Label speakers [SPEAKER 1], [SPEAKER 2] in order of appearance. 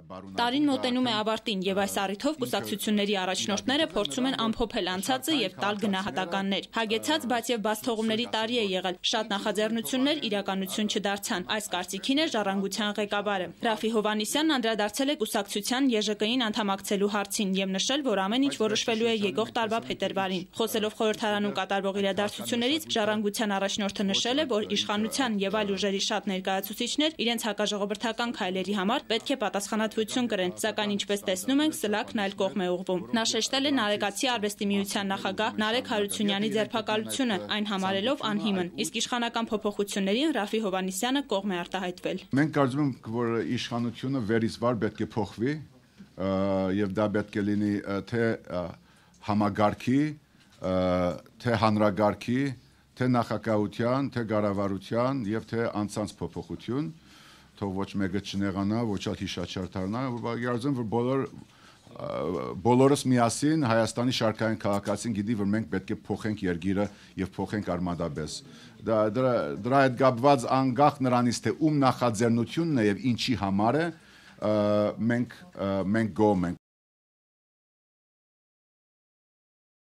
[SPEAKER 1] Տարին մոտենում է ավարտին եւ այս առիթով կուսակցությունների առաջնորդները փորձում են ամփոփել անցածը եւ տալ գնահատականներ։ Հագեցած, բայց եւ բացթողումների տարի է եղել։ Շատ նախաձեռնություններ իրականություն չդարձան։ Այս կարծիքին է Ժառանգության ղեկավարը։ Ռաֆի Հովհաննիսյանն անդրադարձել է կուսակցության ԵԺԿ-ին անդամակցելու հարցին եւ նշել, որ ամեն ինչ որոշվելու է եկող տարվա փետրվարին։ Խոսելով խորհրդարանում կատարվող իրադարձություններից, Ժառանգության առաջնորդը նշել է, որ իշխանության եւ այլ ուժերի շատ ներկայացուցիչներ իրենց հակաժողովրդական քայլերի համար պետք է պատասխանատվություն կրեն, սակայն ինչպես տեսնում ենք, սլաքն այլ կողմ է ուղղվում։ Նա շեշտել է Նարեկացի արվեստի միության նախագահ Նարեկ Հարությունյանի ձերբակալությունը, այն համարելով անհիմն, իսկ իշխանական փոփոխություններին Ռաֆի Հովհաննիսյանը կողմ է արտահայտվել։
[SPEAKER 2] Մենք կարծում ենք, որ իշխանությունը վերից վար պետք է փոխվի եւ դա պետք է լինի թե համագարքի, թե հանրագարքի, թե նախագահության, թե կառավարության եւ թե անձանց փոփոխություն, թող ոչ մեկը չնեղանա, ոչ էլ հիշաչար դառնա, կարծում եմ, որ բոլորս միասին Հայաստանի շարքային քաղաքացին գիտի, որ մենք պետք է փոխենք երկիրը եւ փոխենք արմատապես։ Դրա հետ կապված անկախ նրանից թե ում նախաձեռնությունն է եւ ինչի համար է, մենք գոհ ենք։